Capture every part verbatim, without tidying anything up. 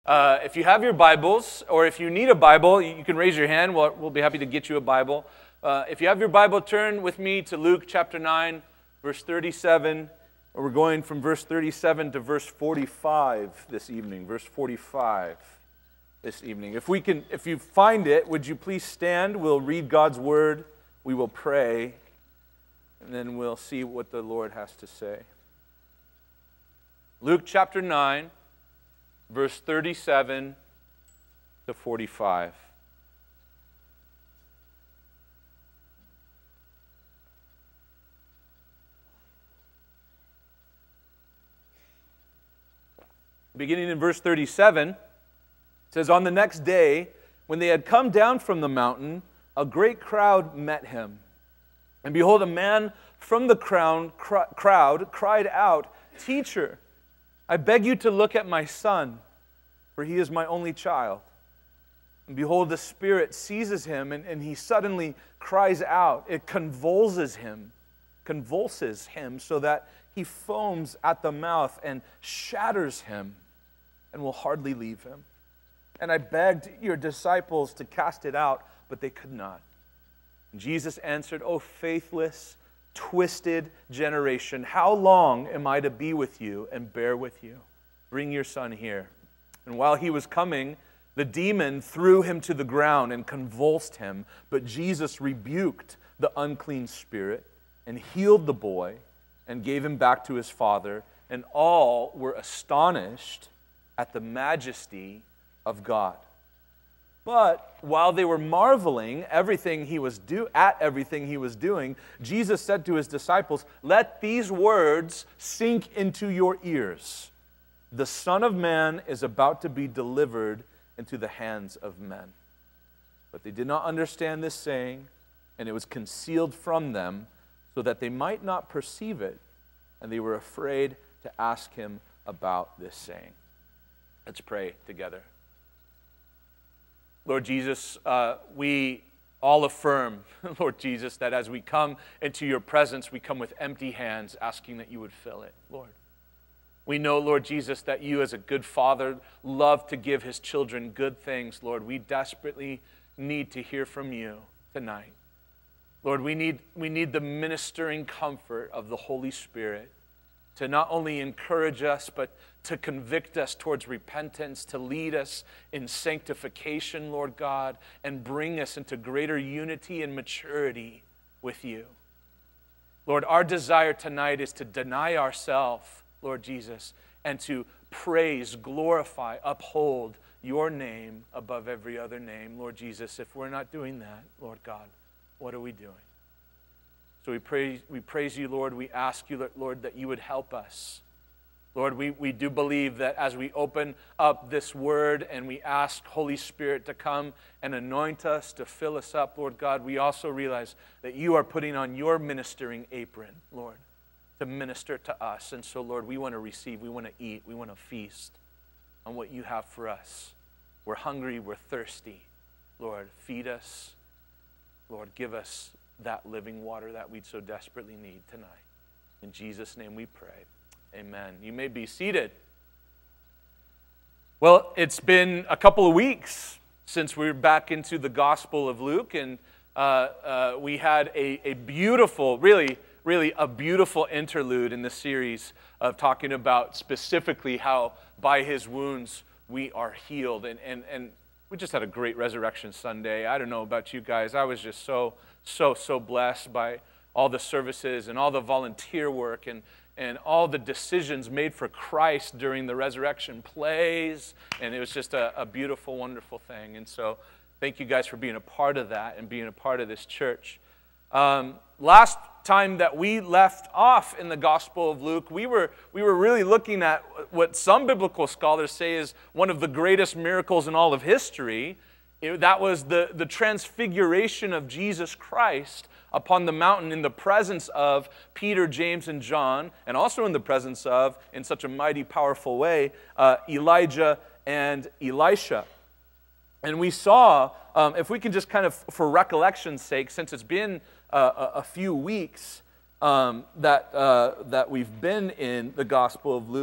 Uh, if you have your Bibles, or if you need a Bible, you can raise your hand. We'll, we'll be happy to get you a Bible. Uh, if you have your Bible, turn with me to Luke chapter nine, verse thirty-seven. We're going from verse thirty-seven to verse forty-five this evening. Verse forty-five this evening. If we can, if you find it, would you please stand? We'll read God's word. We will pray, and then we'll see what the Lord has to say. Luke chapter nine. Verse thirty-seven to forty-five. Beginning in verse thirty-seven, it says, "On the next day, when they had come down from the mountain, a great crowd met him. And behold, a man from the crowd, crowd cried out, 'Teacher, I beg you to look at my son, for he is my only child.' And behold, the Spirit seizes him, and, and he suddenly cries out. It convulses him, convulses him, so that he foams at the mouth and shatters him, and will hardly leave him. And I begged your disciples to cast it out, but they could not. And Jesus answered, 'O faithless, twisted generation, how long am I to be with you and bear with you? Bring your son here.' And while he was coming, the demon threw him to the ground and convulsed him. But Jesus rebuked the unclean spirit and healed the boy and gave him back to his father. And all were astonished at the majesty of God. But while they were marveling everything he was do at everything he was doing, Jesus said to his disciples, 'Let these words sink into your ears. The Son of Man is about to be delivered into the hands of men.' But they did not understand this saying, and it was concealed from them, so that they might not perceive it, and they were afraid to ask him about this saying." Let's pray together. Lord Jesus, uh, we all affirm, Lord Jesus, that as we come into your presence, we come with empty hands, asking that you would fill it, Lord. We know, Lord Jesus, that you as a good father love to give his children good things, Lord. We desperately need to hear from you tonight. Lord, we need, we need the ministering comfort of the Holy Spirit to not only encourage us, but to convict us towards repentance, to lead us in sanctification, Lord God, and bring us into greater unity and maturity with you. Lord, our desire tonight is to deny ourselves, Lord Jesus, and to praise, glorify, uphold your name above every other name. Lord Jesus, if we're not doing that, Lord God, what are we doing? So we praise, we praise you, Lord. We ask you, Lord, that you would help us. Lord, we, we do believe that as we open up this word and we ask Holy Spirit to come and anoint us, to fill us up, Lord God, we also realize that you are putting on your ministering apron, Lord, to minister to us. And so, Lord, we want to receive, we want to eat, we want to feast on what you have for us. We're hungry, we're thirsty. Lord, feed us. Lord, give us that living water that we so desperately need tonight. In Jesus' name we pray. Amen. You may be seated. Well, it's been a couple of weeks since we we're back into the Gospel of Luke, and uh, uh, we had a, a beautiful, really, really a beautiful interlude in the series of talking about specifically how by his wounds we are healed. And, and, and we just had a great Resurrection Sunday. I don't know about you guys. I was just so, so, so blessed by all the services and all the volunteer work and, and all the decisions made for Christ during the resurrection plays. And it was just a, a beautiful, wonderful thing. And so thank you guys for being a part of that and being a part of this church. Um, last time that we left off in the Gospel of Luke, we were, we were really looking at what some biblical scholars say is one of the greatest miracles in all of history. It, that was the, the transfiguration of Jesus Christ upon the mountain in the presence of Peter, James, and John, and also in the presence of, in such a mighty, powerful way, uh, Elijah and Elisha. And we saw, um, if we can just kind of, for recollection's sake, since it's been uh, a, a few weeks um, that, uh, that we've been in the Gospel of Luke,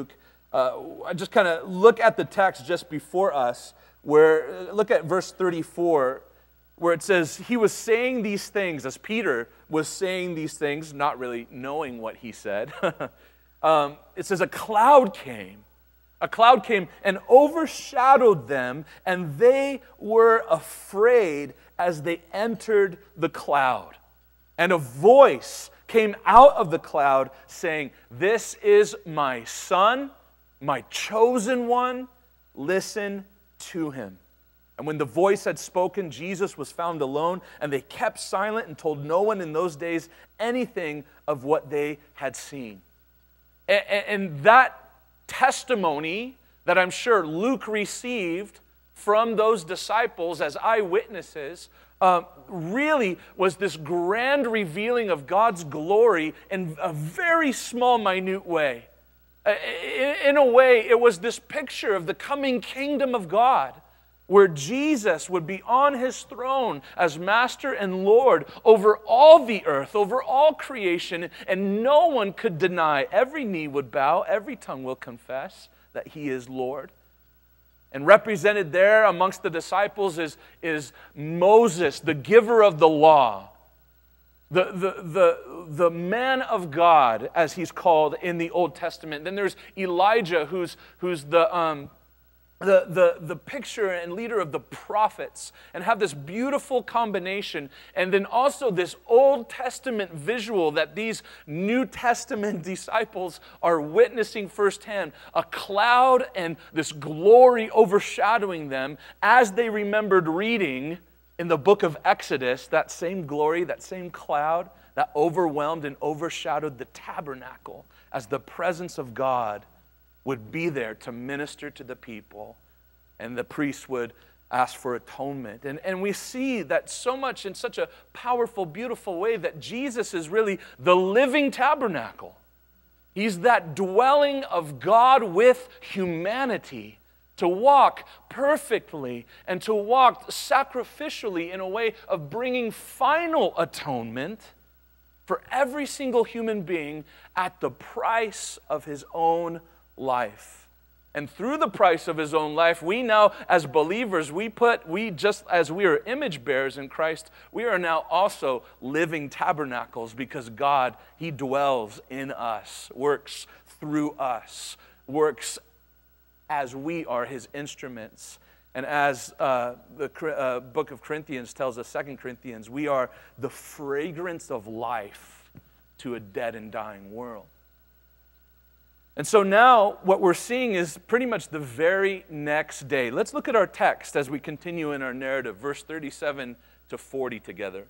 Uh, I just kind of look at the text just before us, where, look at verse thirty-four, where it says, he was saying these things, as Peter was saying these things, not really knowing what he said. um, it says, a cloud came. A cloud came and overshadowed them, and they were afraid as they entered the cloud. And a voice came out of the cloud saying, this is my son, my chosen one, listen to him. And when the voice had spoken, Jesus was found alone, and they kept silent and told no one in those days anything of what they had seen. And, and that testimony that I'm sure Luke received from those disciples as eyewitnesses uh, really was this grand revealing of God's glory in a very small, minute way. In a way, it was this picture of the coming kingdom of God, where Jesus would be on his throne as master and Lord over all the earth, over all creation, and no one could deny. Every knee would bow, every tongue will confess that he is Lord. And represented there amongst the disciples is, is Moses, the giver of the law. The, the, the, the man of God, as he's called in the Old Testament. Then there's Elijah, who's, who's the, um, the, the, the picture and leader of the prophets, and have this beautiful combination. And then also this Old Testament visual that these New Testament disciples are witnessing firsthand. A cloud and this glory overshadowing them as they remembered reading in the book of Exodus, that same glory, that same cloud that overwhelmed and overshadowed the tabernacle as the presence of God would be there to minister to the people, and the priests would ask for atonement. And, and we see that so much in such a powerful, beautiful way that Jesus is really the living tabernacle. He's that dwelling of God with humanity, to walk perfectly and to walk sacrificially in a way of bringing final atonement for every single human being at the price of his own life. And through the price of his own life, we now, as believers, we put, we just as we are image bearers in Christ, we are now also living tabernacles, because God, he dwells in us, works through us, works as we are his instruments. And as uh, the uh, book of Corinthians tells us, Second Corinthians, we are the fragrance of life to a dead and dying world. And so now what we're seeing is pretty much the very next day. Let's look at our text as we continue in our narrative, verse thirty-seven to forty together.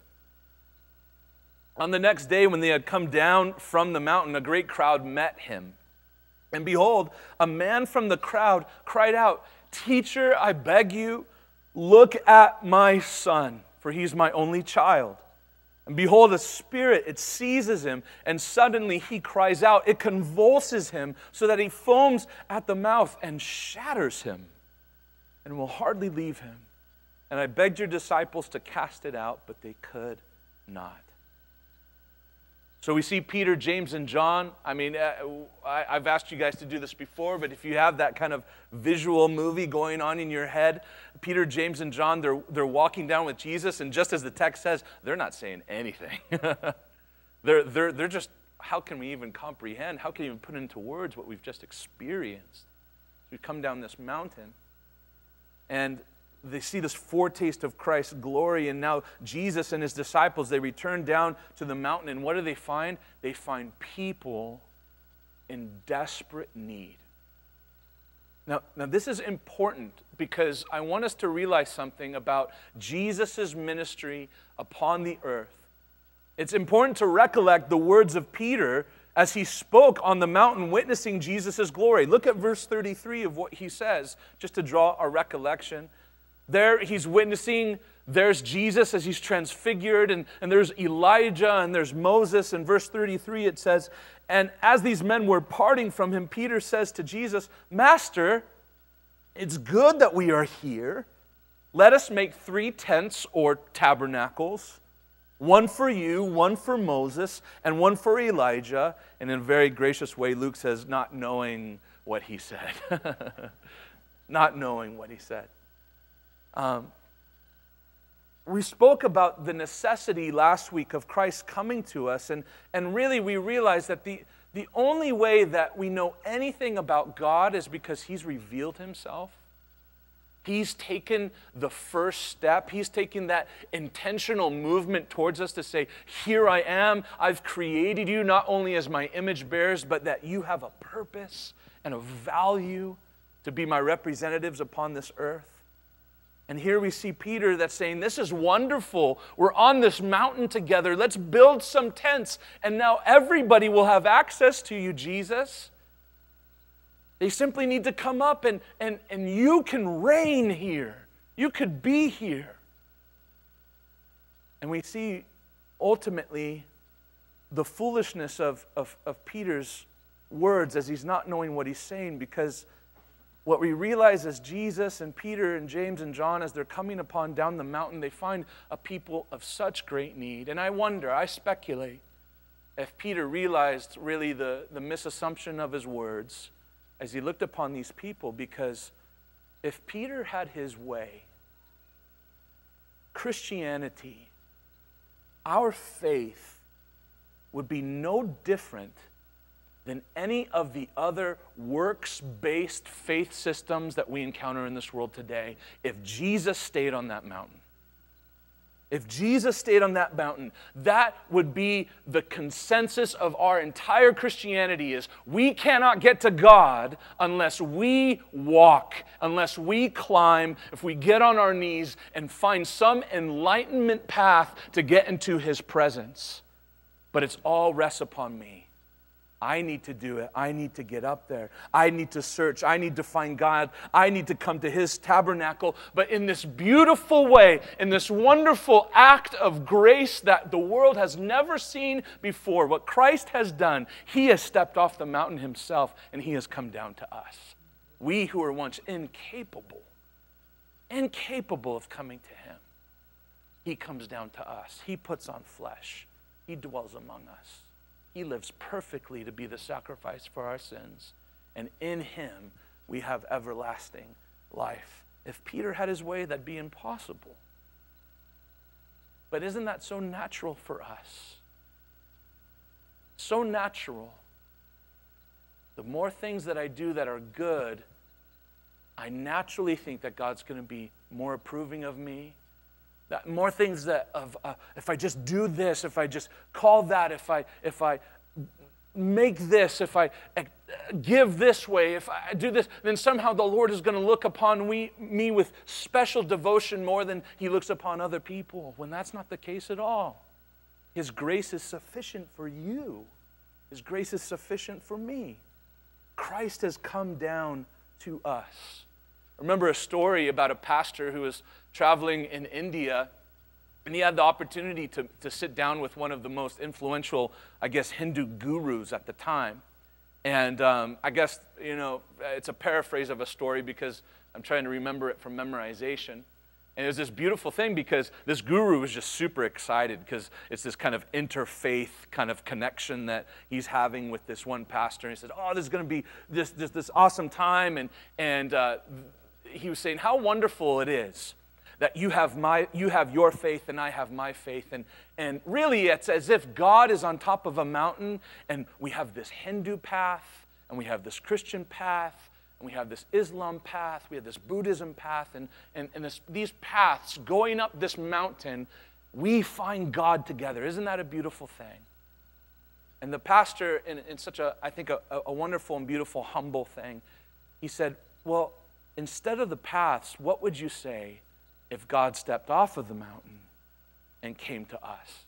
On the next day, when they had come down from the mountain, a great crowd met him. And behold, a man from the crowd cried out, "Teacher, I beg you, look at my son, for he's my only child. And behold, a spirit, it seizes him, and suddenly he cries out. It convulses him so that he foams at the mouth and shatters him, and will hardly leave him. And I begged your disciples to cast it out, but they could not." So we see Peter, James, and John. I mean, uh, I, I've asked you guys to do this before, but if you have that kind of visual movie going on in your head, Peter, James, and John, they're, they're walking down with Jesus, and just as the text says, they're not saying anything. they're, they're, they're just, how can we even comprehend? How can we even put into words what we've just experienced? We come down this mountain, and they see this foretaste of Christ's glory, and now Jesus and his disciples, they return down to the mountain, and what do they find? They find people in desperate need. Now, now this is important, because I want us to realize something about Jesus' ministry upon the earth. It's important to recollect the words of Peter as he spoke on the mountain witnessing Jesus' glory. Look at verse thirty-three of what he says, just to draw a recollection. There he's witnessing, there's Jesus as he's transfigured, and, and there's Elijah, and there's Moses. In verse thirty-three it says, "And as these men were parting from him, Peter says to Jesus, 'Master, it's good that we are here. Let us make three tents or tabernacles, one for you, one for Moses, and one for Elijah.'" And in a very gracious way, Luke says, not knowing what he said. Not knowing what he said. Um, we spoke about the necessity last week of Christ coming to us, and, and really we realized that the, the only way that we know anything about God is because he's revealed himself. He's taken the first step. He's taken that intentional movement towards us to say, here I am. I've created you not only as my image bearers, but that you have a purpose and a value to be my representatives upon this earth. And here we see Peter that's saying, this is wonderful. We're on this mountain together. Let's build some tents. And now everybody will have access to you, Jesus. They simply need to come up and, and, and you can reign here. You could be here. And we see ultimately the foolishness of, of, of Peter's words as he's not knowing what he's saying, because what we realize is Jesus and Peter and James and John, as they're coming upon down the mountain, they find a people of such great need. And I wonder, I speculate, if Peter realized really the, the misassumption of his words as he looked upon these people, because if Peter had his way, Christianity, our faith, would be no different than any of the other works-based faith systems that we encounter in this world today if Jesus stayed on that mountain. If Jesus stayed on that mountain, that would be the consensus of our entire Christianity, is we cannot get to God unless we walk, unless we climb, if we get on our knees and find some enlightenment path to get into his presence. But it's all rests upon me. I need to do it. I need to get up there. I need to search. I need to find God. I need to come to his tabernacle. But in this beautiful way, in this wonderful act of grace that the world has never seen before, what Christ has done, he has stepped off the mountain himself and he has come down to us. We who were once incapable, incapable of coming to him, he comes down to us. He puts on flesh. He dwells among us. He lives perfectly to be the sacrifice for our sins. And in him, we have everlasting life. If Peter had his way, that'd be impossible. But isn't that so natural for us? So natural. The more things that I do that are good, I naturally think that God's going to be more approving of me. That more things that of uh, if I just do this, if I just call that, if I if I make this, if I uh, give this way, if I do this, then somehow the Lord is going to look upon we, me with special devotion more than he looks upon other people, when that's not the case at all. His grace is sufficient for you. His grace is sufficient for me. Christ has come down to us. I remember a story about a pastor who was traveling in India, and he had the opportunity to, to sit down with one of the most influential, I guess, Hindu gurus at the time. And um, I guess, you know, it's a paraphrase of a story because I'm trying to remember it from memorization. And it was this beautiful thing because this guru was just super excited because it's this kind of interfaith kind of connection that he's having with this one pastor. And he said, oh, this is going to be this, this, this awesome time. And, and uh, he was saying how wonderful it is that you have my, you have your faith and I have my faith. And, and really it's as if God is on top of a mountain and we have this Hindu path and we have this Christian path and we have this Islam path, we have this Buddhism path, and, and, and this, these paths going up this mountain, we find God together. Isn't that a beautiful thing? And the pastor, in, in such a, I think, a, a wonderful and beautiful, humble thing, he said, well, instead of the paths, what would you say if God stepped off of the mountain and came to us?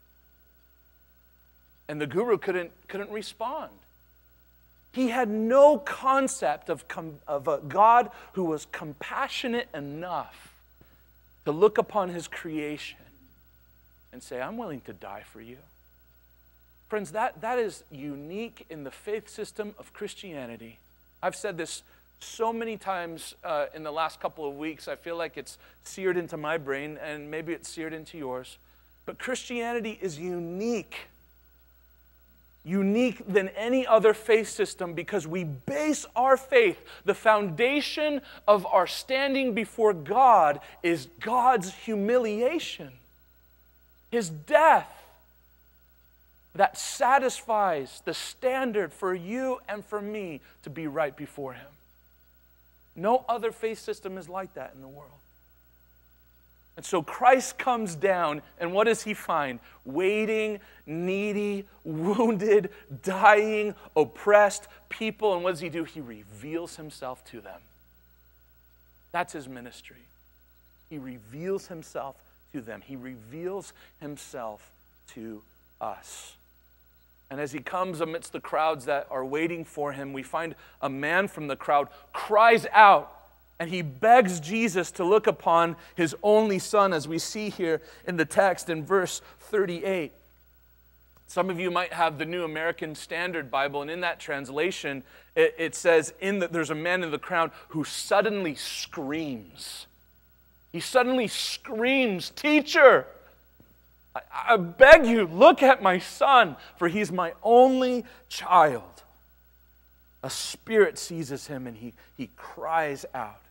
And the guru couldn't, couldn't respond. He had no concept of, com, of a God who was compassionate enough to look upon his creation and say, I'm willing to die for you. Friends, that, that is unique in the faith system of Christianity. I've said this so many times uh, in the last couple of weeks. I feel like it's seared into my brain, and maybe it's seared into yours. But Christianity is unique. unique than any other faith system because we base our faith, the foundation of our standing before God is God's humiliation, His death that satisfies the standard for you and for me to be right before Him. No other faith system is like that in the world. And so Christ comes down, and what does He find? Waiting, needy, wounded, dying, oppressed people. And what does He do? He reveals Himself to them. That's His ministry. He reveals Himself to them. He reveals Himself to us. And as He comes amidst the crowds that are waiting for Him, we find a man from the crowd cries out, and he begs Jesus to look upon His only Son, as we see here in the text in verse thirty-eight. Some of you might have the New American Standard Bible, and in that translation, it, it says, in the, there's a man in the crowd who suddenly screams. He suddenly screams, "Teacher, I, I beg you, look at my son, for he's my only child." A spirit seizes him, and he, he cries out.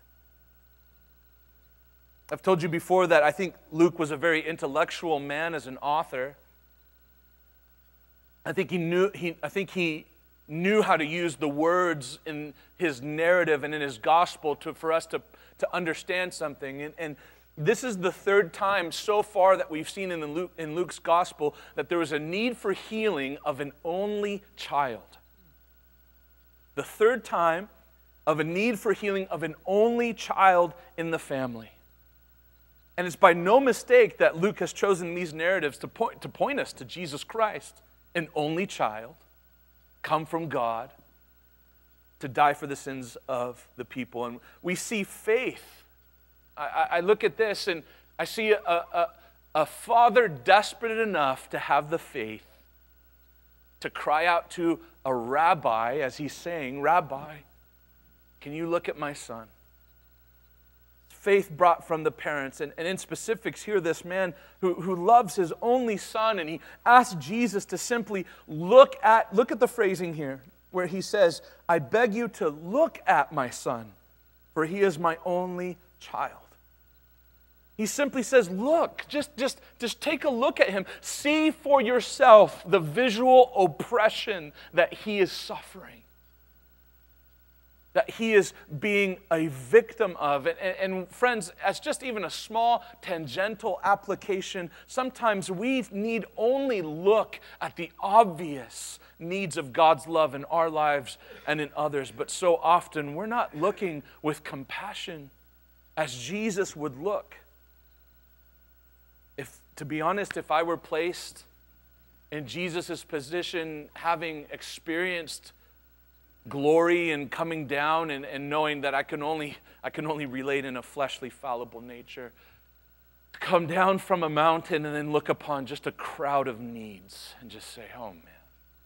I've told you before that I think Luke was a very intellectual man as an author. I think he knew he I think he knew how to use the words in his narrative and in his gospel to for us to, to understand something. And, and this is the third time so far that we've seen in, the Luke, in Luke's gospel that there was a need for healing of an only child. The third time of a need for healing of an only child in the family. And it's by no mistake that Luke has chosen these narratives to point, to point us to Jesus Christ, an only child, come from God to die for the sins of the people. And we see faith. I, I look at this and I see a, a, a father desperate enough to have the faith to cry out to a rabbi as he's saying, "Rabbi, can you look at my son?" Faith brought from the parents. And, and in specifics here, this man who, who loves his only son, and he asks Jesus to simply look at, look at the phrasing here, where he says, "I beg you to look at my son, for he is my only child." He simply says, look, just, just, just take a look at him. See for yourself the visual oppression that he is suffering, that he is being a victim of. And, and, and friends, as just even a small tangential application, sometimes we need only look at the obvious needs of God's love in our lives and in others. But so often we're not looking with compassion as Jesus would look. If, to be honest, if I were placed in Jesus' position, having experienced glory and coming down and, and knowing that I can only I can only relate in a fleshly, fallible nature, to come down from a mountain and then look upon just a crowd of needs and just say, "Oh man,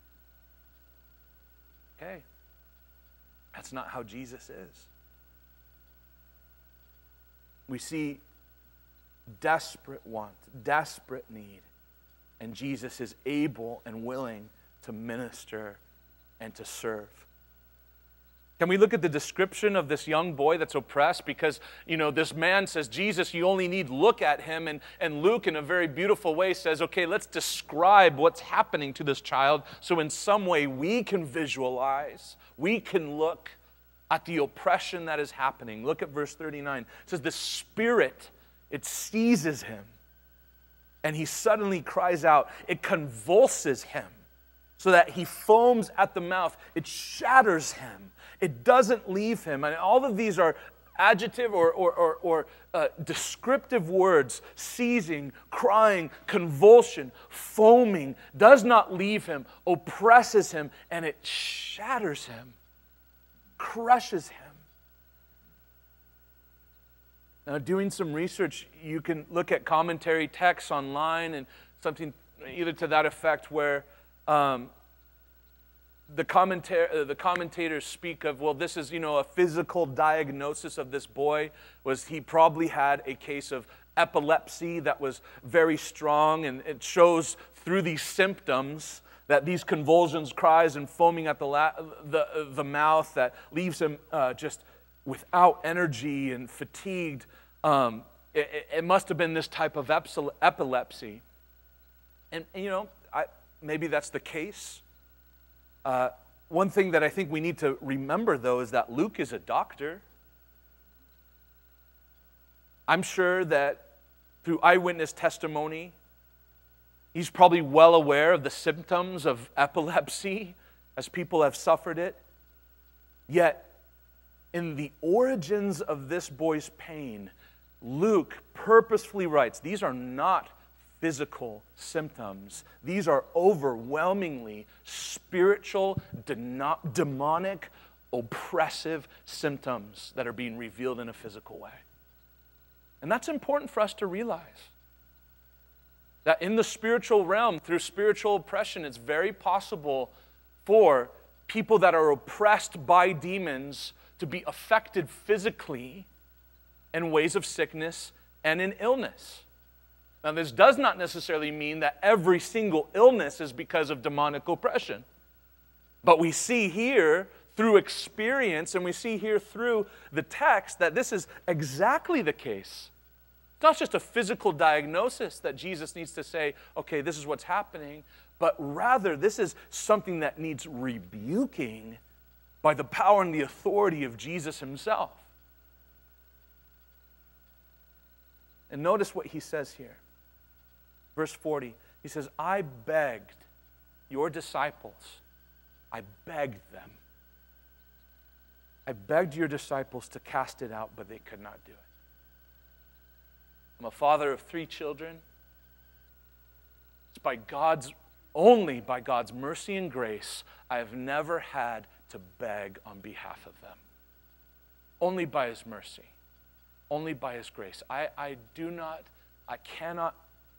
okay, that's not how Jesus is." We see desperate want, desperate need, and Jesus is able and willing to minister and to serve. Can we look at the description of this young boy that's oppressed? Because, you know, this man says, "Jesus, you only need look at him." And, and Luke, in a very beautiful way, says, okay, let's describe what's happening to this child so in some way we can visualize, we can look at the oppression that is happening. Look at verse thirty-nine. It says, the spirit, it seizes him, and he suddenly cries out. It convulses him so that he foams at the mouth. It shatters him. It doesn't leave him. And all of these are adjective or, or, or, or uh, descriptive words: seizing, crying, convulsion, foaming, does not leave him, oppresses him, and it shatters him, crushes him. Now, doing some research, you can look at commentary texts online and something either to that effect where um, the, commenta- the commentators speak of, well, this is, you know, a physical diagnosis of this boy. Was he probably had a case of epilepsy that was very strong, and it shows through these symptoms that these convulsions, cries, and foaming at the, la- the, the mouth that leaves him uh, just without energy and fatigued. Um, it, it must have been this type of epilepsy. And, and you know, I, maybe that's the case. Uh, one thing that I think we need to remember, though, is that Luke is a doctor. I'm sure that through eyewitness testimony, he's probably well aware of the symptoms of epilepsy as people have suffered it. Yet, in the origins of this boy's pain, Luke purposefully writes, these are not physical symptoms. These are overwhelmingly spiritual, demonic, oppressive symptoms that are being revealed in a physical way. And that's important for us to realize. That in the spiritual realm, through spiritual oppression, it's very possible for people that are oppressed by demons to be affected physically in ways of sickness and in illness. Now, this does not necessarily mean that every single illness is because of demonic oppression. But we see here through experience, and we see here through the text, that this is exactly the case. It's not just a physical diagnosis that Jesus needs to say, okay, this is what's happening, but rather this is something that needs rebuking by the power and the authority of Jesus himself. And notice what he says here. Verse forty, he says, I begged your disciples, I begged them. I begged your disciples to cast it out, but they could not do it. I'm a father of three children. It's by God's, only by God's mercy and grace, I have never had to beg on behalf of them. Only by his mercy. Only by his grace. I, I do not, I cannot,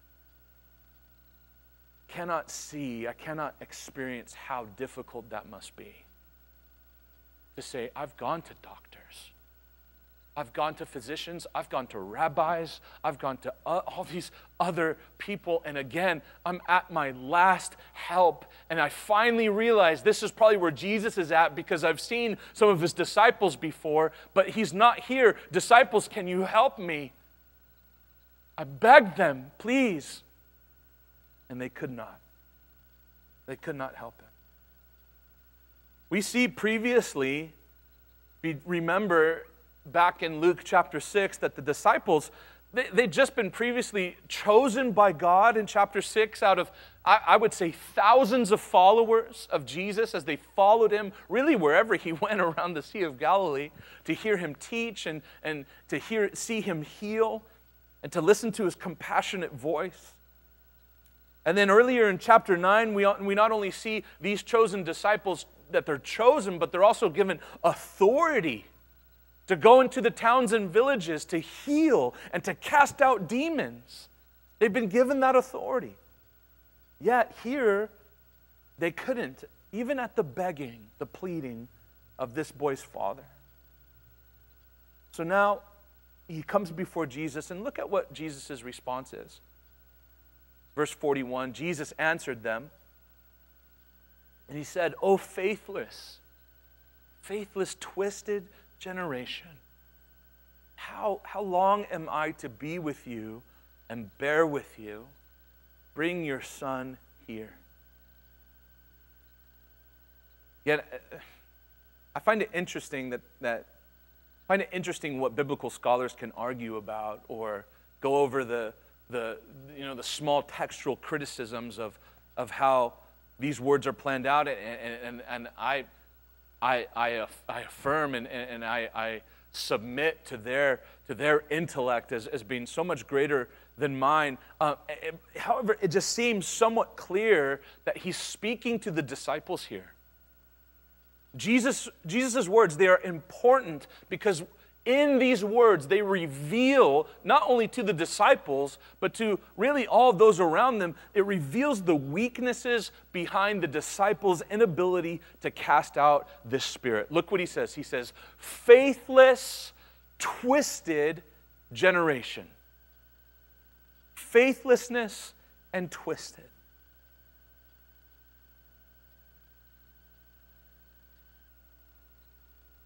cannot see, I cannot experience how difficult that must be. To say, I've gone to doctors. I've gone to physicians. I've gone to rabbis. I've gone to uh, all these other people. And again, I'm at my last help. And I finally realized this is probably where Jesus is at, because I've seen some of his disciples before, but he's not here. Disciples, can you help me? I begged them, please. And they could not. They could not help him. We see previously, we remember back in Luke chapter six, that the disciples, they, they'd just been previously chosen by God in chapter six out of, I, I would say, thousands of followers of Jesus as they followed him really wherever he went around the Sea of Galilee, to hear him teach and, and to hear, see him heal and to listen to his compassionate voice. And then earlier in chapter nine, we, we not only see these chosen disciples that they're chosen, but they're also given authority to go into the towns and villages to heal and to cast out demons. They've been given that authority. Yet here, they couldn't, even at the begging, the pleading of this boy's father. So now he comes before Jesus, and look at what Jesus' response is. Verse forty-one, Jesus answered them, and he said, "O faithless, faithless, twisted generation, how, how long am I to be with you and bear with you? Bring your son here." Yet, I find it interesting that, that I find it interesting what biblical scholars can argue about or go over the the you know the small textual criticisms of of how these words are planned out, and and, and I, I I I affirm and and I, I submit to their to their intellect as, as being so much greater than mine. Uh, it, however, it just seems somewhat clear that he's speaking to the disciples here. Jesus Jesus's words, they are important because in these words, they reveal, not only to the disciples, but to really all of those around them, it reveals the weaknesses behind the disciples' inability to cast out this spirit. Look what he says. He says, faithless, twisted generation. Faithlessness and twisted.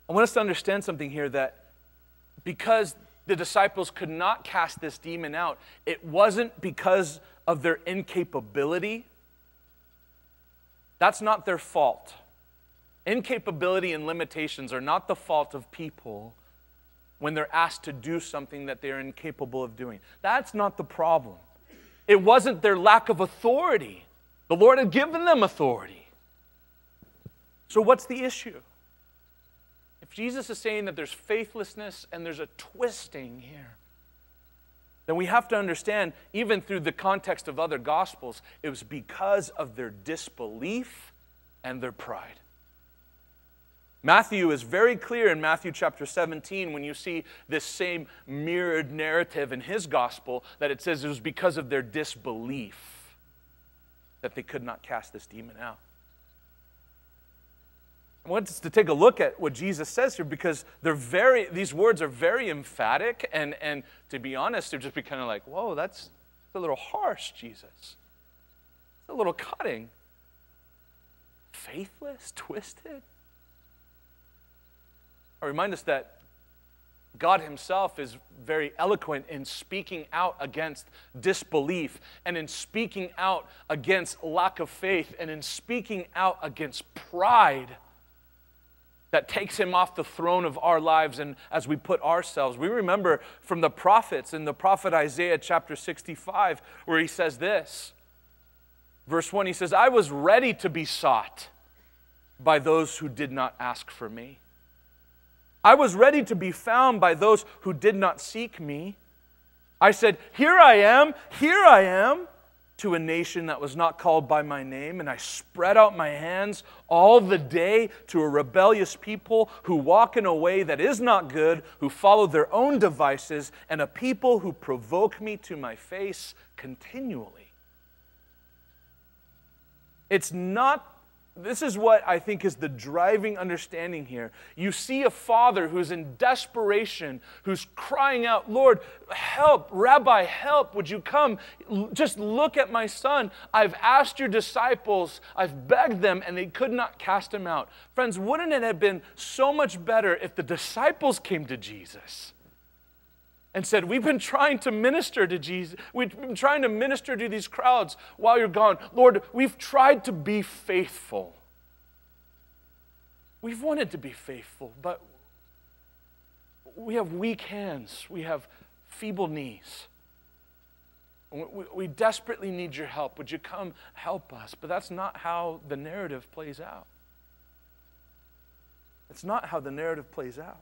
I want us to understand something here, that because the disciples could not cast this demon out, it wasn't because of their incapability. That's not their fault. Incapability and limitations are not the fault of people when they're asked to do something that they're incapable of doing. That's not the problem. It wasn't their lack of authority. The Lord had given them authority. So what's the issue? If Jesus is saying that there's faithlessness and there's a twisting here, then we have to understand, even through the context of other gospels, it was because of their disbelief and their pride. Matthew is very clear in Matthew chapter seventeen, when you see this same mirrored narrative in his gospel, that it says it was because of their disbelief that they could not cast this demon out. I want us to take a look at what Jesus says here, because they're very, these words are very emphatic, and, and to be honest, they're just be kind of like, whoa, that's a little harsh, Jesus. It's a little cutting. Faithless, twisted. I remind us that God himself is very eloquent in speaking out against disbelief, and in speaking out against lack of faith, and in speaking out against pride that takes him off the throne of our lives. And as we put ourselves, we remember from the prophets, in the prophet Isaiah chapter sixty-five, where he says this. Verse one, he says, I was ready to be sought by those who did not ask for me. I was ready to be found by those who did not seek me. I said, here I am, here I am, to a nation that was not called by my name, and I spread out my hands all the day to a rebellious people who walk in a way that is not good, who follow their own devices, and a people who provoke me to my face continually. It's not This is what I think is the driving understanding here. You see a father who's in desperation, who's crying out, Lord, help, Rabbi, help, would you come? Just look at my son. I've asked your disciples, I've begged them, and they could not cast him out. Friends, wouldn't it have been so much better if the disciples came to Jesus and said, we've been trying to minister to Jesus. We've been trying to minister to these crowds while you're gone. Lord, we've tried to be faithful. We've wanted to be faithful, but we have weak hands. We have feeble knees. We, we desperately need your help. Would you come help us? But that's not how the narrative plays out. It's not how the narrative plays out.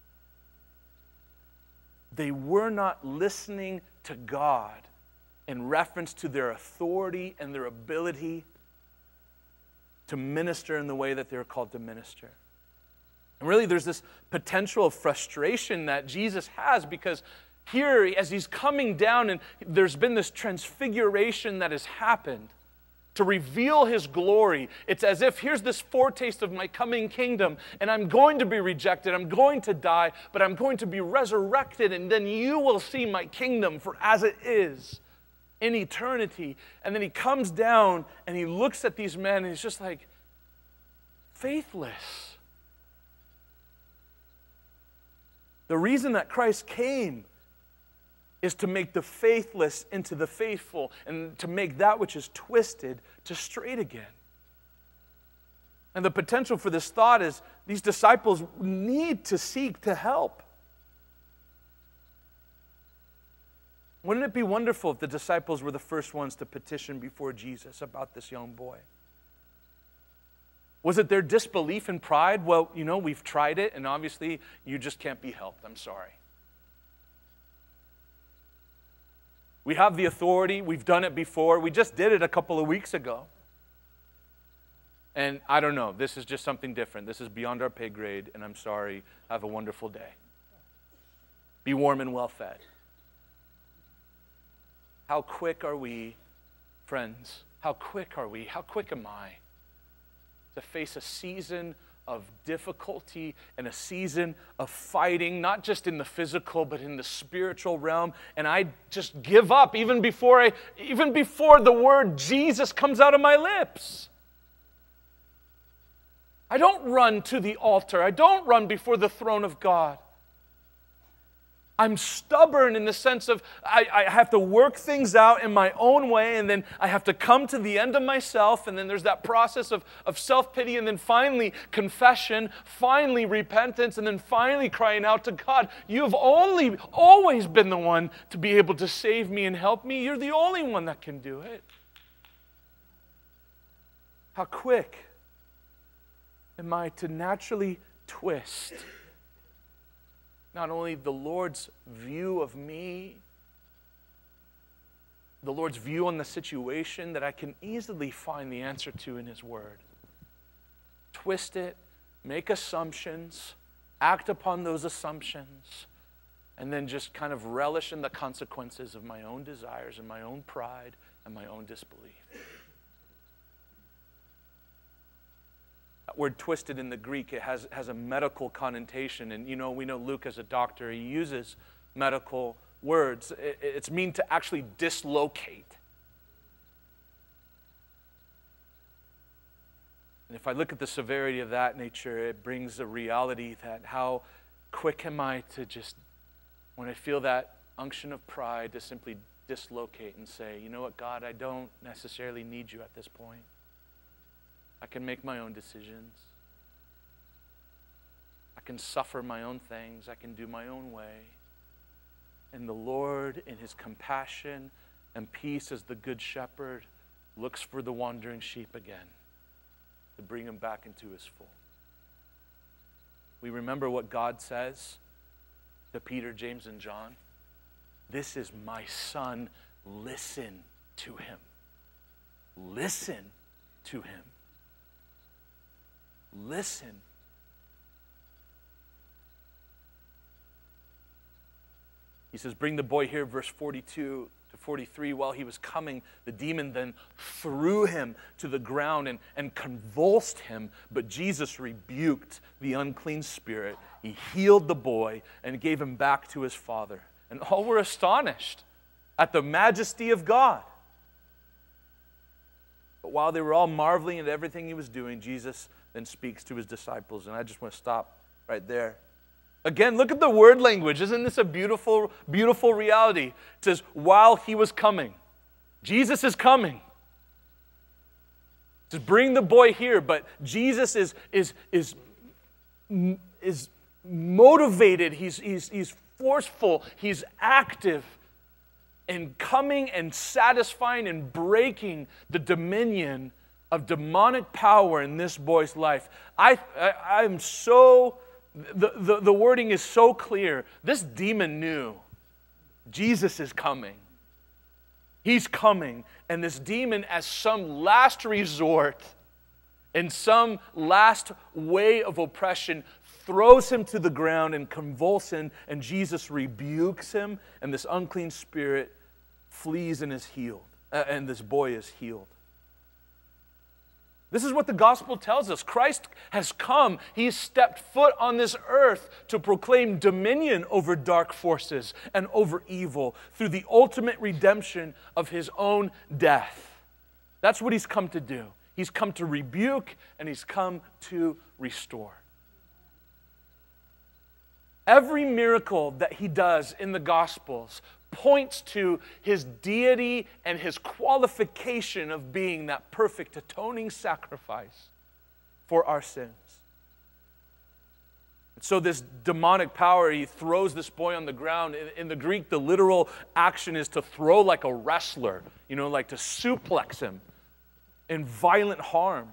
They were not listening to God in reference to their authority and their ability to minister in the way that they were called to minister. And really, there's this potential of frustration that Jesus has, because here, as he's coming down, and there's been this transfiguration that has happened to reveal his glory. It's as if, here's this foretaste of my coming kingdom, and I'm going to be rejected, I'm going to die, but I'm going to be resurrected, and then you will see my kingdom for as it is in eternity. And then he comes down and he looks at these men and he's just like, faithless. The reason that Christ came is to make the faithless into the faithful, and to make that which is twisted to straight again. And the potential for this thought is these disciples need to seek to help. Wouldn't it be wonderful if the disciples were the first ones to petition before Jesus about this young boy? Was it their disbelief and pride? Well, you know, we've tried it, and obviously you just can't be helped. I'm sorry. We have the authority. We've done it before. We just did it a couple of weeks ago. And I don't know. This is just something different. This is beyond our pay grade, and I'm sorry. Have a wonderful day. Be warm and well fed. How quick are we, friends? How quick are we? How quick am I to face a season of difficulty and a season of fighting, not just in the physical, but in the spiritual realm, and I just give up even before I, even before the word Jesus comes out of my lips? I I don't run to the altar. I don't run before the throne of God. I'm stubborn in the sense of I, I have to work things out in my own way, and then I have to come to the end of myself, and then there's that process of, of self-pity, and then finally confession, finally repentance, and then finally crying out to God. You've only always been the one to be able to save me and help me. You're the only one that can do it. How quick am I to naturally twist not only the Lord's view of me, the Lord's view on the situation that I can easily find the answer to in His Word. Twist it, make assumptions, act upon those assumptions, and then just kind of relish in the consequences of my own desires and my own pride and my own disbelief. That word twisted in the Greek, it has, has a medical connotation. And you know, we know Luke as a doctor, he uses medical words. It, it's mean to actually dislocate. And if I look at the severity of that nature, it brings a reality that how quick am I to just, when I feel that unction of pride, to simply dislocate and say, you know what, God, I don't necessarily need you at this point. I can make my own decisions. I can suffer my own things. I can do my own way. And the Lord, in His compassion and peace as the good shepherd, looks for the wandering sheep again to bring him back into His fold. We remember what God says to Peter, James, and John. This is my son. Listen to him. Listen to him. Listen. He says, bring the boy here, verse forty-two to forty-three. While he was coming, the demon then threw him to the ground and, and convulsed him. But Jesus rebuked the unclean spirit. He healed the boy and gave him back to his father. And all were astonished at the majesty of God. But while they were all marveling at everything He was doing, Jesus then speaks to His disciples. And I just want to stop right there. Again, look at the word language. Isn't this a beautiful, beautiful reality? It says, while He was coming. Jesus is coming. It says, bring the boy here. But Jesus is, is, is, is motivated. He's, he's, he's forceful. He's active in coming and satisfying and breaking the dominion of demonic power in this boy's life. I, I, I'm so, the, the, the wording is so clear. This demon knew Jesus is coming. He's coming. And this demon, as some last resort and some last way of oppression, throws him to the ground and convulses him, and Jesus rebukes him, and this unclean spirit flees and is healed, uh, and this boy is healed. This is what the gospel tells us. Christ has come. He's stepped foot on this earth to proclaim dominion over dark forces and over evil through the ultimate redemption of His own death. That's what He's come to do. He's come to rebuke, and He's come to restore. Every miracle that He does in the Gospels points to His deity and His qualification of being that perfect atoning sacrifice for our sins. And so this demonic power, he throws this boy on the ground. In, in the Greek, the literal action is to throw like a wrestler, you know, like to suplex him in violent harm.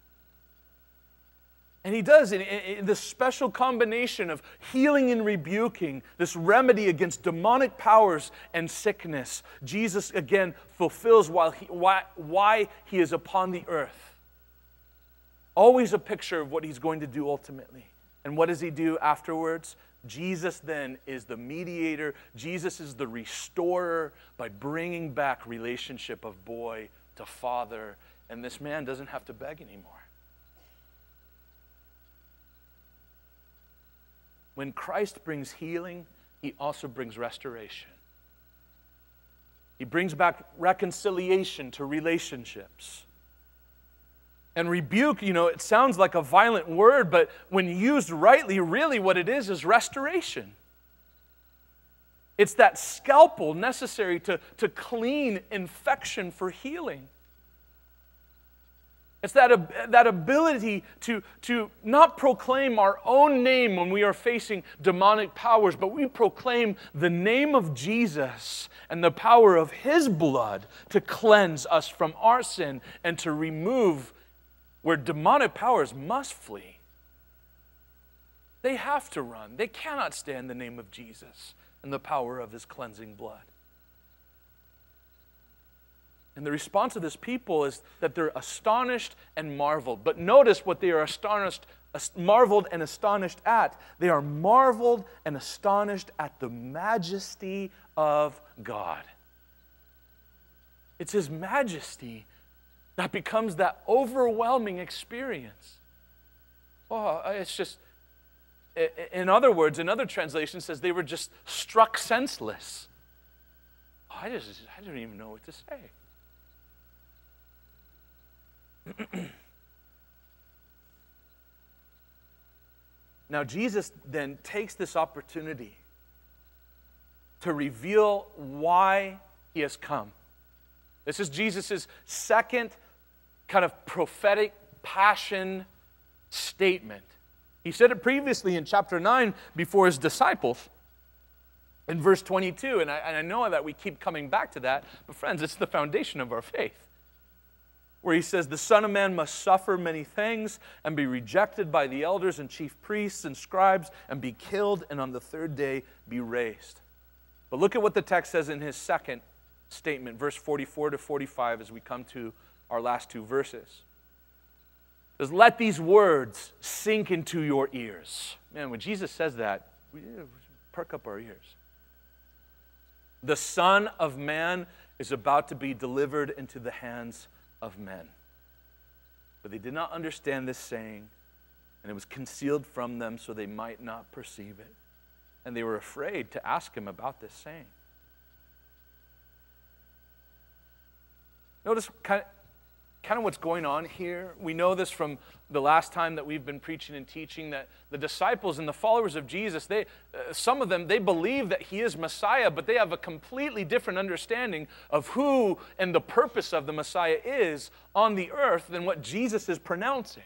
And He does, in, in, in this special combination of healing and rebuking, this remedy against demonic powers and sickness, Jesus again fulfills while he, why, why He is upon the earth. Always a picture of what He's going to do ultimately. And what does He do afterwards? Jesus then is the mediator. Jesus is the restorer by bringing back relationship of boy to father. And this man doesn't have to beg anymore. When Christ brings healing, He also brings restoration. He brings back reconciliation to relationships. And rebuke, you know, it sounds like a violent word, but when used rightly, really what it is is restoration. It's that scalpel necessary to, to clean infection for healing. It's that, that ability to, to not proclaim our own name when we are facing demonic powers, but we proclaim the name of Jesus and the power of His blood to cleanse us from our sin and to remove where demonic powers must flee. They have to run. They cannot stand the name of Jesus and the power of His cleansing blood. And the response of this people is that they're astonished and marveled. But notice what they are astonished, marveled and astonished at. They are marveled and astonished at the majesty of God. It's His majesty that becomes that overwhelming experience. Oh, it's just, in other words, another translation says they were just struck senseless. Oh, I just, I don't even know what to say. Now, Jesus then takes this opportunity to reveal why He has come. This is Jesus' second kind of prophetic passion statement. He said it previously in chapter nine before His disciples in verse twenty-two, and I, and I know that we keep coming back to that, but friends, it's the foundation of our faith. Where He says, the Son of Man must suffer many things and be rejected by the elders and chief priests and scribes and be killed and on the third day be raised. But look at what the text says in His second statement, verse forty-four to forty-five, as we come to our last two verses. It says, let these words sink into your ears. Man, when Jesus says that, we perk up our ears. The Son of Man is about to be delivered into the hands of men. But they did not understand this saying, and it was concealed from them so they might not perceive it. And they were afraid to ask Him about this saying. Notice kind of, kind of what's going on here. We know this from the last time that we've been preaching and teaching, that the disciples and the followers of Jesus, they, uh, some of them, they believe that He is Messiah, but they have a completely different understanding of who and the purpose of the Messiah is on the earth than what Jesus is pronouncing.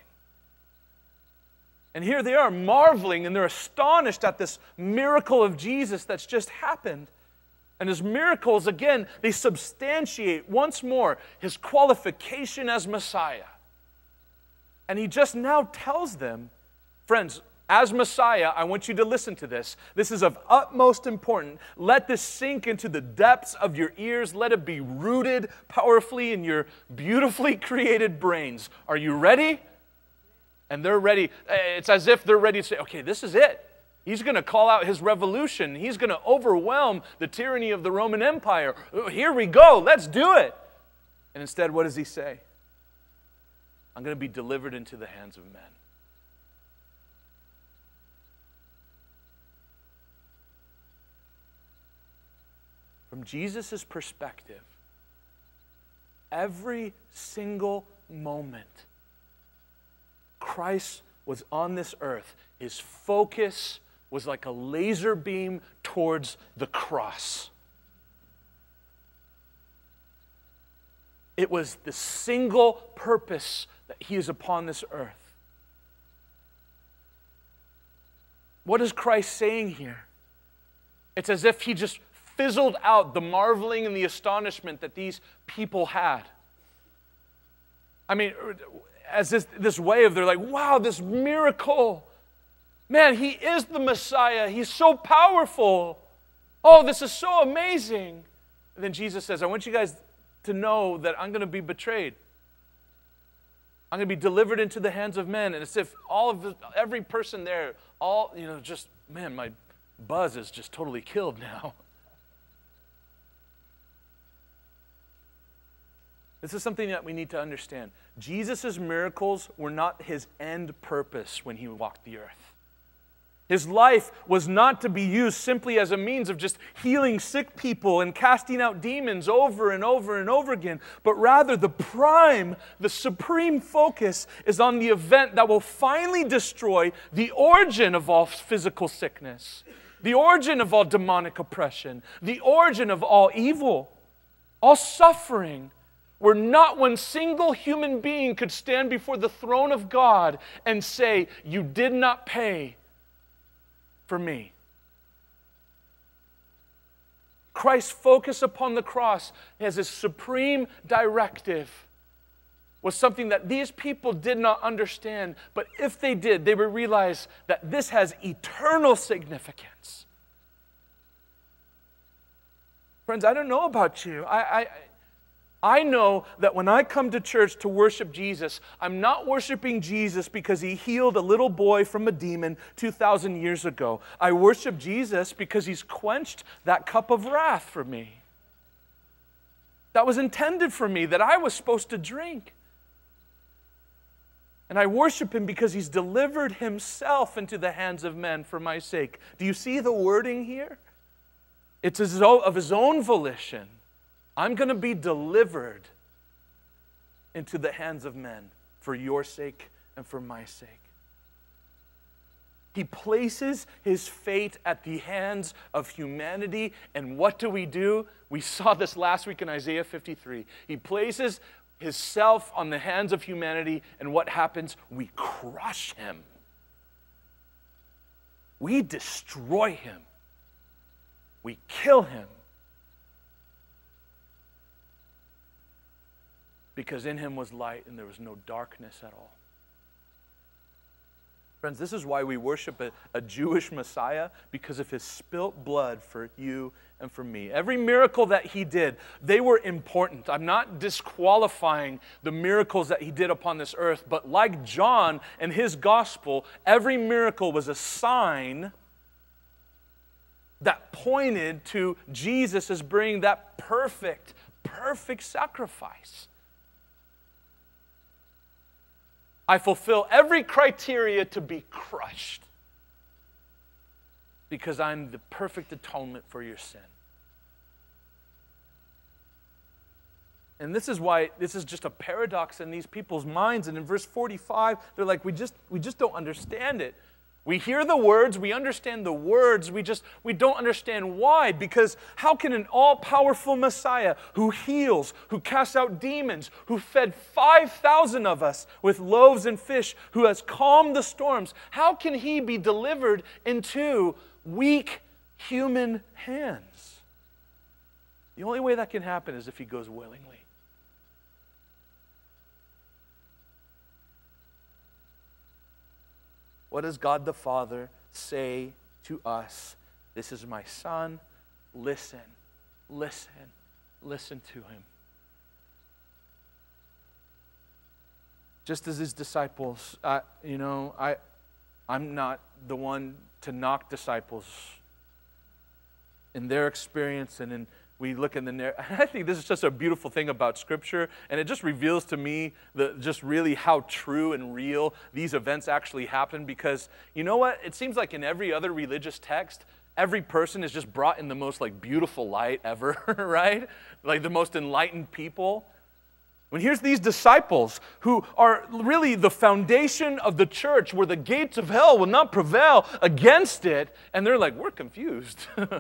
And here they are marveling and they're astonished at this miracle of Jesus that's just happened. And His miracles, again, they substantiate once more His qualification as Messiah. And He just now tells them, friends, as Messiah, I want you to listen to this. This is of utmost importance. Let this sink into the depths of your ears. Let it be rooted powerfully in your beautifully created brains. Are you ready? And they're ready. It's as if they're ready to say, okay, this is it. He's going to call out His revolution. He's going to overwhelm the tyranny of the Roman Empire. Here we go. Let's do it. And instead, what does He say? I'm going to be delivered into the hands of men. From Jesus' perspective, every single moment Christ was on this earth, His focus was like a laser beam towards the cross. It was the single purpose that He is upon this earth. What is Christ saying here? It's as if He just fizzled out the marveling and the astonishment that these people had. I mean, as this, this way of, they're like, wow, this miracle. Man, He is the Messiah. He's so powerful. Oh, this is so amazing. And then Jesus says, I want you guys to know that I'm going to be betrayed. I'm going to be delivered into the hands of men. And it's as if all of the, every person there, all, you know, just, man, my buzz is just totally killed now. This is something that we need to understand. Jesus' miracles were not His end purpose when He walked the earth. His life was not to be used simply as a means of just healing sick people and casting out demons over and over and over again, but rather the prime, the supreme focus is on the event that will finally destroy the origin of all physical sickness, the origin of all demonic oppression, the origin of all evil, all suffering, where not one single human being could stand before the throne of God and say, "You did not pay for me." Christ's focus upon the cross as his supreme directive was something that these people did not understand, but if they did, they would realize that this has eternal significance. Friends, I don't know about you. I, I, I know that when I come to church to worship Jesus, I'm not worshiping Jesus because he healed a little boy from a demon two thousand years ago. I worship Jesus because he's quenched that cup of wrath for me that was intended for me, that I was supposed to drink. And I worship him because he's delivered himself into the hands of men for my sake. Do you see the wording here? It's as though of his own volition. I'm going to be delivered into the hands of men for your sake and for my sake. He places his fate at the hands of humanity, and what do we do? We saw this last week in Isaiah fifty-three. He places himself on the hands of humanity, and what happens? We crush him. We destroy him. We kill him. Because in him was light and there was no darkness at all. Friends, this is why we worship a, a Jewish Messiah, because of his spilt blood for you and for me. Every miracle that he did, they were important. I'm not disqualifying the miracles that he did upon this earth, but like John and his gospel, every miracle was a sign that pointed to Jesus as bringing that perfect, perfect sacrifice. I fulfill every criteria to be crushed because I'm the perfect atonement for your sin. And this is why this is just a paradox in these people's minds. And in verse forty-five, they're like, we just, we just don't understand it. We hear the words, we understand the words, we just, we don't understand why. Because how can an all-powerful Messiah who heals, who casts out demons, who fed five thousand of us with loaves and fish, who has calmed the storms, how can he be delivered into weak human hands? The only way that can happen is if he goes willingly. What does God the Father say to us? This is my son. Listen, listen, listen to him. Just as his disciples, uh, you know, I, I'm not the one to knock disciples in their experience and in we look in the narrative. I think this is just a beautiful thing about Scripture, and it just reveals to me the, just really how true and real these events actually happen, because you know what? It seems like in every other religious text, every person is just brought in the most like beautiful light ever, right? Like the most enlightened people. When here's these disciples who are really the foundation of the church, where the gates of hell will not prevail against it, and they're like, we're confused.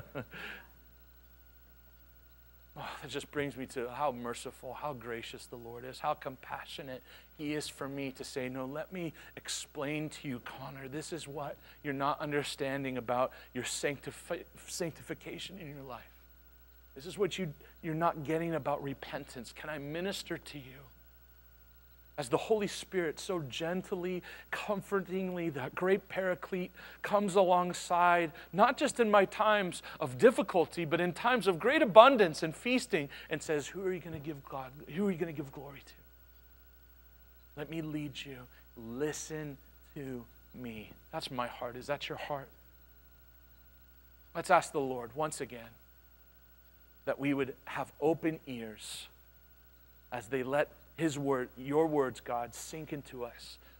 Oh, that just brings me to how merciful, how gracious the Lord is, how compassionate he is for me to say, no, let me explain to you, Conor, this is what you're not understanding about your sanctifi- sanctification in your life. This is what you, you're not getting about repentance. Can I minister to you? As the Holy Spirit so gently, comfortingly, that great paraclete comes alongside, not just in my times of difficulty, but in times of great abundance and feasting, and says, who are you going to give God, who are you going to give glory to? Let me lead you. Listen to me. That's my heart. Is that your heart? Let's ask the Lord once again that we would have open ears as they let his word, your words, God, sink into us.